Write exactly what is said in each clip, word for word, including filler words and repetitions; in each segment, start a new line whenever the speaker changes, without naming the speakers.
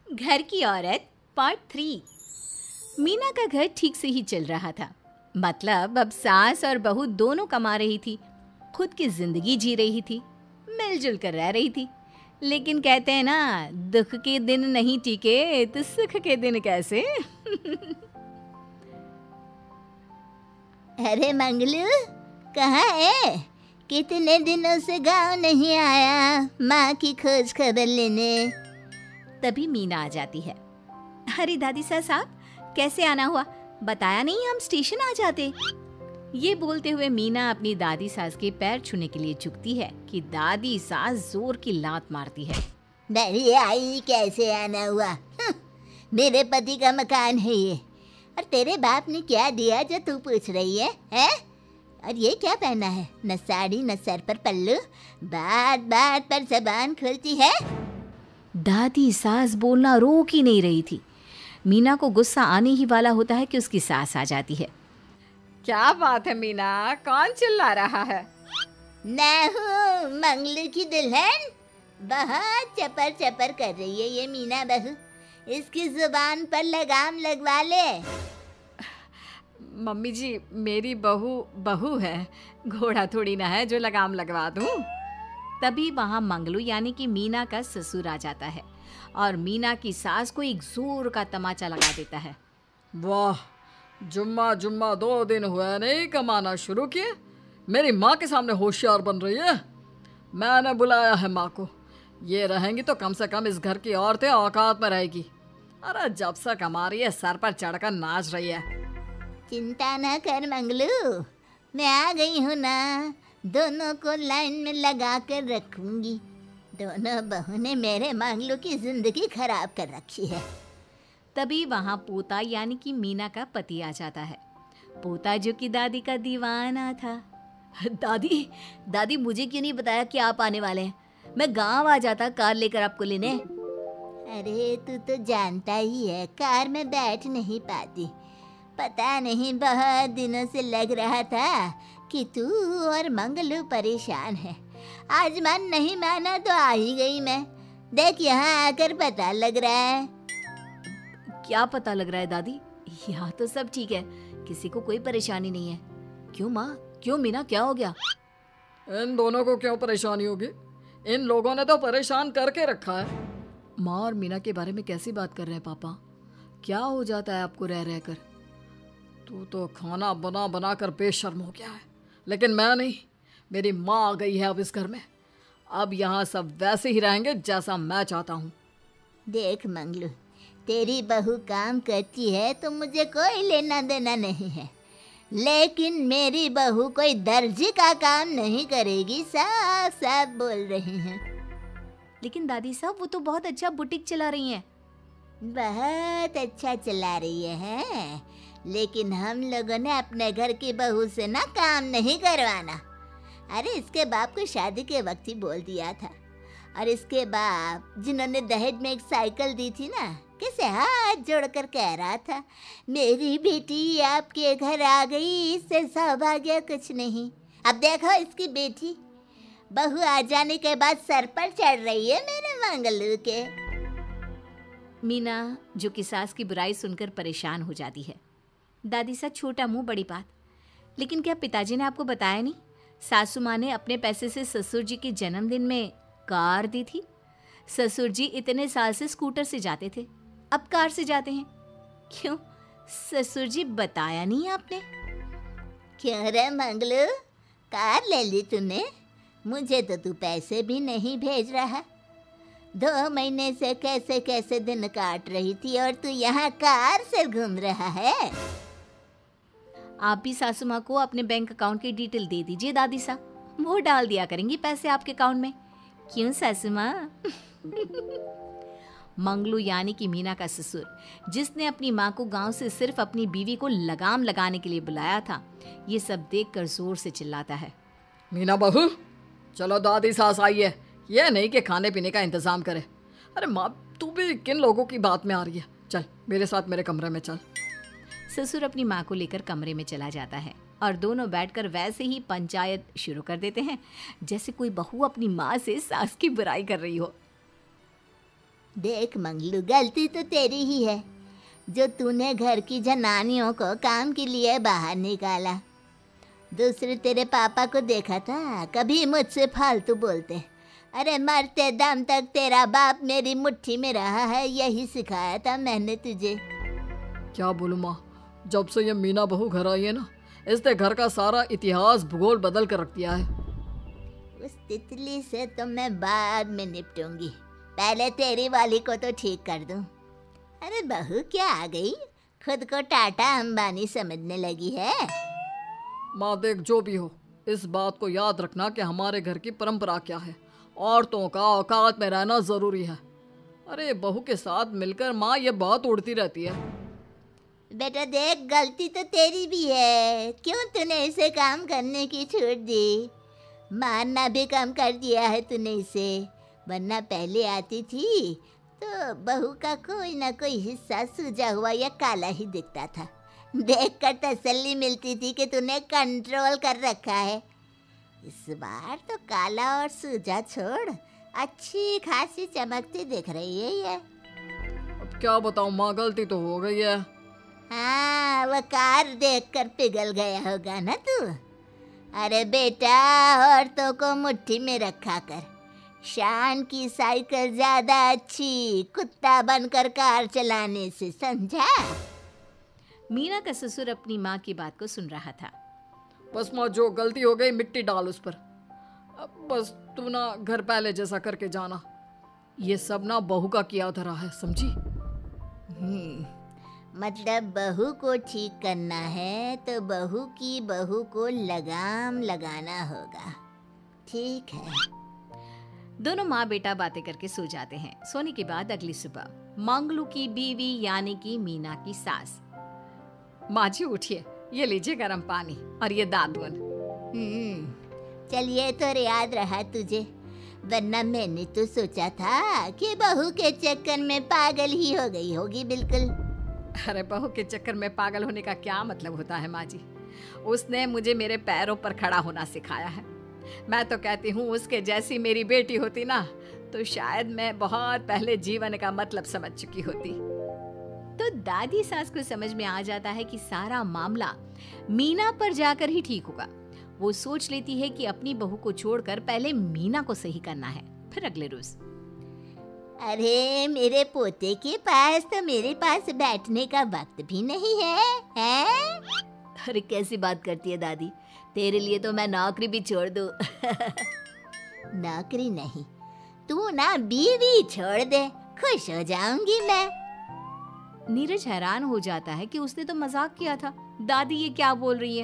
घर की औरत पार्ट थ्री। मीना का घर ठीक से ही चल रहा था। मतलब अब सास और बहू दोनों कमा रही थी, खुद की जिंदगी जी रही थी, मिलजुल कर रह रही थी। लेकिन कहते हैं ना, दुख के दिन नहीं टीके तो सुख के दिन कैसे।
अरे मंगलू, कहाँ है? कितने दिनों से गांव नहीं आया माँ की खोज खबर लेने।
तभी मीना आ जाती है। अरे दादी साहब, कैसे आना हुआ? बताया नहीं, हम स्टेशन आ जाते। ये बोलते हुए मीना अपनी दादी सास के पैर छूने के लिए झुकती है कि दादी सास जोर की लात मारती है।
बड़ी आई, कैसे आना हुआ? मेरे पति का मकान है ये, और तेरे बाप ने क्या दिया जो तू पूछ रही है, है? और ये क्या पहना है? न साड़ी न सर पर पल्लू, बात बात पर जबान खुलती है।
दादी सास बोलना रोक ही नहीं रही थी। मीना को गुस्सा आने ही वाला होता है कि उसकी सास आ जाती है। क्या बात है मीना, कौन चिल्ला रहा है?
मैं हूँ मंगलू की दुल्हन। बहुत चपर चपर कर रही है ये मीना बहू, इसकी जुबान पर लगाम लगवा ले।
मम्मी जी, मेरी बहू बहू है, घोड़ा थोड़ी ना है जो लगाम लगवा दूं। तभी वहां मंगलू यानी कि मीना का ससुर आ जाता है और मीना की सास को एक जोर का तमाचा लगा देता है।
वाह, जुम्मा जुम्मा दो दिन हुए नहीं कमाना शुरू किए, मेरी माँ के सामने होशियार बन रही है। मैंने बुलाया है माँ को, ये रहेंगी तो कम से कम इस घर की औरतें औकात में रहेगी। अरे जब से कमा रही है सर पर चढ़कर नाच रही है।
चिंता ना कर मंगलू, मैं आ गई हूँ ना, दोनों को लाइन में लगा कर रखूंगी। दोनों बहू ने मेरे मंगलू की जिंदगी खराब कर रखी है।
तभी वहां पोता यानी कि मीना का पति आ जाता है। पोता जो कि दादी का दीवाना था। दादी दादी मुझे क्यों नहीं बताया कि आप आने वाले हैं? मैं गांव आ जाता कार लेकर आपको लेने।
अरे तू तो जानता ही है, कार में बैठ नहीं पाती। पता नहीं, बहुत दिनों से लग रहा था कि तू और मंगलू परेशान है। आज मन नहीं माना तो आ ही गई मैं। देख, यहाँ आकर पता लग रहा है।
क्या पता लग रहा है दादी? यहाँ तो सब ठीक है, किसी को कोई परेशानी नहीं है। क्यों माँ, क्यों मीना, क्या हो गया?
इन दोनों को क्यों परेशानी होगी? इन लोगों ने तो परेशान करके रखा है।
माँ और मीना के बारे में कैसी बात कर रहे हैं पापा? क्या हो जाता है आपको रह रह कर?
तू तो खाना बना बना कर बेशर्म हो गया है, लेकिन मैं नहीं। मेरी माँ आ गई है अब इस घर में। अब यहाँ सब वैसे ही रहेंगे जैसा मैं चाहता हूँ।
देख मंगलू, तेरी बहू काम करती है तो मुझे कोई लेना देना नहीं है, लेकिन मेरी बहू कोई दर्जी का काम नहीं करेगी, साफ साफ बोल रही हैं।
लेकिन दादी साहब, वो तो बहुत अच्छा बुटीक चला रही हैं।
बहुत अच्छा चला रही है, लेकिन हम लोगों ने अपने घर की बहू से ना काम नहीं करवाना। अरे इसके बाप को शादी के वक्त ही बोल दिया था, और इसके बाप जिन्होंने दहेज में एक साइकिल दी थी ना, कैसे हाथ जोड़कर कह रहा था, मेरी बेटी आपके घर आ गई, इससे सौभाग्य कुछ नहीं। अब देखो इसकी बेटी, बहू आ जाने के बाद सर पर चढ़ रही है मेरे मंगलू के।
मीना जो कि सास की बुराई सुनकर परेशान हो जाती है। दादी सा, छोटा मुंह बड़ी बात। लेकिन क्या पिताजी ने आपको बताया नहीं? सासू माँ ने अपने पैसे से ससुर जी के जन्मदिन में कार दी थी। ससुर जी इतने साल से स्कूटर से जाते थे, अब कार से जाते हैं। क्यों ससुर जी, बताया नहीं आपने?
क्यों रे मंगलू, कार ले ली तूने? मुझे तो तू पैसे भी नहीं भेज रहा। दो महीने से कैसे कैसे दिन काट रही थी और तू यहाँ कार से घूम रहा है।
आप भी सासू माँ को अपने बैंक अकाउंट की डिटेल दे दीजिए दादी साहब, वो डाल दिया करेंगी पैसे आपके अकाउंट में। क्यों सासू माँ? मंगलू यानी कि मीना का ससुर, जिसने अपनी माँ को गांव से सिर्फ अपनी बीवी को लगाम लगाने के लिए बुलाया था, ये सब देखकर जोर से चिल्लाता है।
मीना बहू, चलो दादी सास आई है, ये नहीं कि खाने पीने का इंतजाम करे। अरे माँ, तू भी किन लोगों की बात में आ रही है? चल मेरे साथ मेरे कमरे में चल।
ससुर अपनी माँ को लेकर कमरे में चला जाता है और दोनों बैठकर वैसे ही पंचायत शुरू कर देते हैं जैसे कोई बहू अपनी माँ से सास की बुराई कर रही हो।
देख मंगलू, गलती तो तेरी ही है जो तूने घर की जनानियों को काम के लिए बाहर निकाला। दूसरे तेरे पापा को देखा था, कभी मुझसे फालतू बोलते। अरे मरते दम तक तेरा बाप मेरी मुट्ठी में रहा है, यही सिखाया था मैंने तुझे।
क्या बोलूं माँ, जब से ये मीना बहू घर आई है ना, इसने घर का सारा इतिहास भूगोल बदल कर रख दिया है।
उस तितली से तो मैं बाद में निपटूंगी, पहले तेरी वाली को तो ठीक कर दूं। अरे बहू क्या आ गई, खुद को टाटा अंबानी समझने लगी है।
माँ देख, जो भी हो, इस बात को याद रखना कि हमारे घर की परंपरा क्या है। औरतों का औकात में रहना जरूरी है। अरे बहू के साथ मिलकर माँ ये बहुत उड़ती रहती है।
बेटा देख, गलती तो तेरी भी है, क्यों तूने इसे काम करने की छूट दी। मारना भी कम कर दिया है तूने इसे, वरना पहले आती थी तो बहू का कोई ना कोई हिस्सा सूजा हुआ या काला ही दिखता था। देखकर तसल्ली मिलती थी कि तूने कंट्रोल कर रखा है। इस बार तो काला और सूजा छोड़, अच्छी खासी चमकती दिख रही है ये।
अब क्या बताऊं माँ, गलती तो हो गई है।
हाँ, वो कार देखकर पिघल गया होगा ना तू। अरे बेटा, औरतों को मुट्ठी में रखा कर। शान की साइकिल ज्यादा अच्छी, कुत्ता बनकर कार चलाने से, समझा।
मीना का ससुर अपनी माँ की बात को सुन रहा था।
बस माँ, जो गलती हो गई मिट्टी डाल उस पर। अब बस तू ना घर पहले जैसा करके जाना। ये सब ना बहू का किया धरा है, समझी।
हम्म, मतलब बहू को ठीक करना है तो बहू की बहू को लगाम लगाना होगा। ठीक है।
दोनों माँ बेटा बातें करके सो जाते हैं। सोने के बाद अगली सुबह मंगलू की बीवी यानी कि मीना की सास, माँ जी उठिए, ये लीजिए गर्म पानी और ये दादुन।
हम्म, चलिए तो याद रहा तुझे, वरना मैंने तो सोचा था कि बहू के चक्कर में पागल ही हो गई होगी बिल्कुल।
अरे बहू के चक्कर में पागल होने का क्या मतलब होता है माँ जी? उसने मुझे मेरे पैरों पर खड़ा होना सिखाया है। मैं तो कहती हूँ उसके जैसी मेरी बेटी होती ना तो शायद मैं बहुत पहले जीवन का मतलब समझ चुकी होती। तो दादी सास को समझ में आ जाता है कि सारा मामला मीना पर जाकर ही ठीक होगा। वो सोच लेती है कि अपनी बहू को छोड़कर पहले मीना को सही करना है। फिर अगले रोज,
अरे मेरे पोते के पास तो मेरे पास बैठने का वक्त भी नहीं है, हैं?
अरे कैसी बात करती है दादी, तेरे लिए तो मैं नौकरी भी छोड़ दूं।
नौकरी नहीं, तू ना बीवी छोड़ दे, खुश हो जाऊंगी मैं।
नीरज हैरान हो जाता है कि उसने तो मजाक किया था। दादी ये क्या बोल रही है?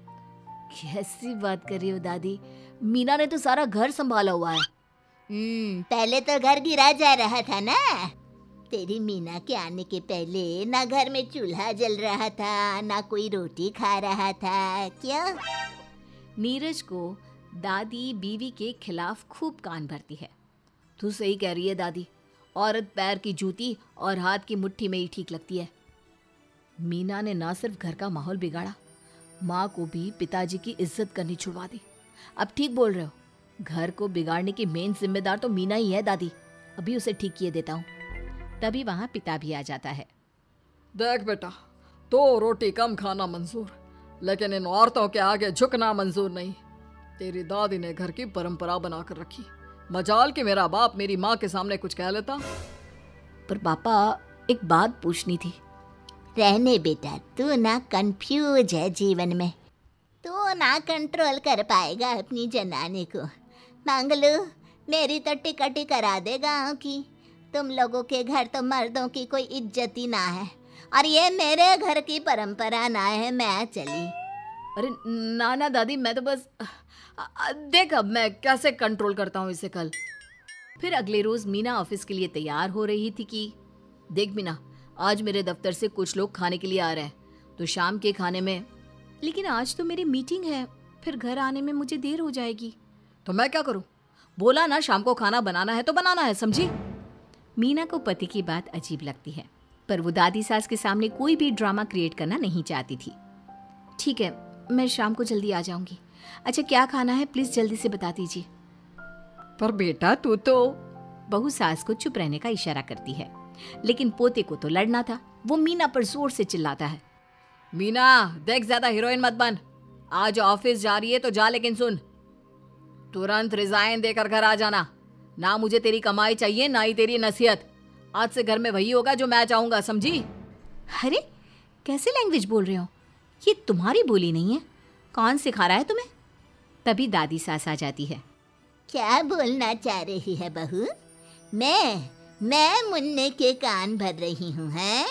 कैसी बात कर रही हो दादी, मीना ने तो सारा घर संभाला हुआ है।
हम्म, पहले तो घर गिरा जा रहा था ना। तेरी मीना के आने के पहले ना घर में चूल्हा जल रहा था, ना कोई रोटी खा रहा था। क्यों?
नीरज को दादी बीवी के खिलाफ खूब कान भरती है। तू सही कह रही है दादी, औरत पैर की जूती और हाथ की मुट्ठी में ही ठीक लगती है। मीना ने ना सिर्फ घर का माहौल बिगाड़ा, माँ को भी पिताजी की इज्जत करनी छुड़वा दी। अब ठीक बोल रहे हो, घर को बिगाड़ने की मेन जिम्मेदार तो मीना ही है दादी। अभी उसे ठीक किए देता हूँ। तभी वहाँ पिता भी आ जाता है।
देख बेटा, तो रोटी कम खाना मंजूर, लेकिन इन औरतों के आगे झुकना मंजूर नहीं। तेरी दादी ने घर की परंपरा बनाकर रखी, मजाल कि मेरा बाप मेरी माँ के सामने कुछ कह लेता।
पर पापा एक बात पूछनी थी।
रहने बेटा, तू ना कंफ्यूज है जीवन में, तू ना कंट्रोल कर पाएगा अपनी जनानी को। मंगलू, मेरी तो टिकट ही करा दे गाँव की। तुम लोगों के घर तो मर्दों की कोई इज्जत ही ना है, और ये मेरे घर की परंपरा ना है। मैं चली।
अरे ना ना दादी, मैं तो बस देख अब मैं कैसे कंट्रोल करता हूँ इसे कल। फिर अगले रोज मीना ऑफिस के लिए तैयार हो रही थी कि देख मीना, आज मेरे दफ्तर से कुछ लोग खाने के लिए आ रहे हैं, तो शाम के खाने में। लेकिन आज तो मेरी मीटिंग है, फिर घर आने में मुझे देर हो जाएगी।
तो मैं क्या करूं?
बोला ना शाम को खाना बनाना है तो बनाना है, समझी। मीना को पति की बात अजीब लगती है, पर वो दादी सास के सामने कोई भी ड्रामा क्रिएट करना नहीं चाहती थी। ठीक है, मैं शाम को जल्दी आ जाऊंगी। अच्छा क्या खाना है प्लीज जल्दी से बता दीजिए।
पर बेटा तू तो
बहू सास को चुप रहने का इशारा करती है, लेकिन पोते को तो लड़ना था। वो मीना पर जोर से चिल्लाता है,
मीना देख, ज्यादा हीरोइन मत बन। आज ऑफिस जा रही है तो जा, लेकिन सुन, तुरंत रिजाइन देकर घर आ जाना। ना मुझे तेरी कमाई चाहिए, ना ही तेरी नसीहत। आज से घर में वही होगा जो मैं चाहूंगा, समझी?
अरे कैसे लैंग्वेज बोल रहे हो, ये तुम्हारी बोली नहीं है, कौन सिखा रहा है तुम्हें? तभी दादी सास आ जाती है।
क्या बोलना चाह रही है बहू? मैं मैं मुन्ने के कान भर रही हूँ, हैं?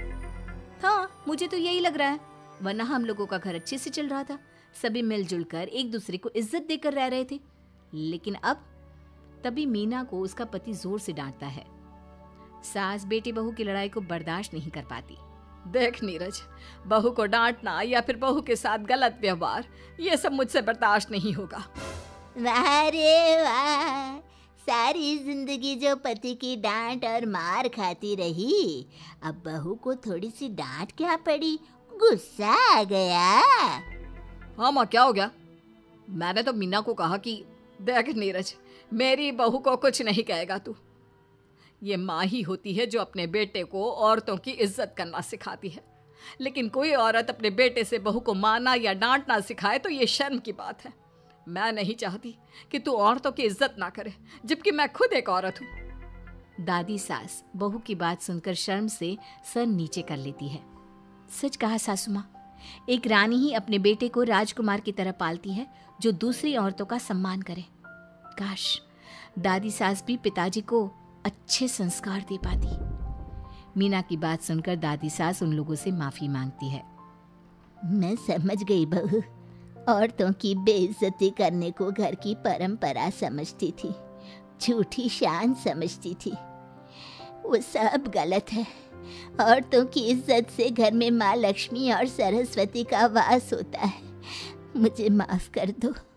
हाँ, मुझे तो यही लग रहा है, वरना हम लोगों का घर अच्छे से चल रहा था, सभी मिलजुल कर एक दूसरे को इज्जत देकर रह रहे थे। लेकिन अब तभी मीना को उसका पति जोर से डांटता है। सास बेटी बहू की लड़ाई को बर्दाश्त नहीं कर पाती।
देख नीरज, बहू को डांटना या फिर बहू के साथ गलत व्यवहार, ये सब मुझसे बर्दाश्त नहीं होगा।
वाह रे वाह, सारी जिंदगी जो पति की डांट और मार खाती रही, अब बहू को थोड़ी सी डांट क्या पड़ी, गुस्सा आ गया।
हाँ माँ, क्या हो गया? मैंने तो मीना को कहा कि देख नीरज, मेरी बहू को कुछ नहीं कहेगा तू। ये माँ ही होती है जो अपने बेटे को औरतों की इज्जत करना सिखाती है, लेकिन कोई औरत अपने बेटे से बहू को मारना या डांटना सिखाए तो ये शर्म की बात है। मैं नहीं चाहती कि तू औरतों की इज्जत ना करे, जबकि मैं खुद एक औरत हूँ।
दादी सास बहू की बात सुनकर शर्म से सर नीचे कर लेती है। सच कहा सासू माँ, एक रानी ही अपने बेटे को राजकुमार की तरह पालती है, जो दूसरी औरतों का सम्मान करे। काश दादी सास भी पिताजी को अच्छे संस्कार दे पाती। मीना की बात सुनकर दादी सास उन लोगों से माफी मांगती है।
मैं समझ गई बहू, औरतों की बेइज्जती करने को घर की परंपरा समझती थी, झूठी शान समझती थी। वो सब गलत है। औरतों की इज्जत से घर में माँ लक्ष्मी और सरस्वती का वास होता है। मुझे माफ कर दो।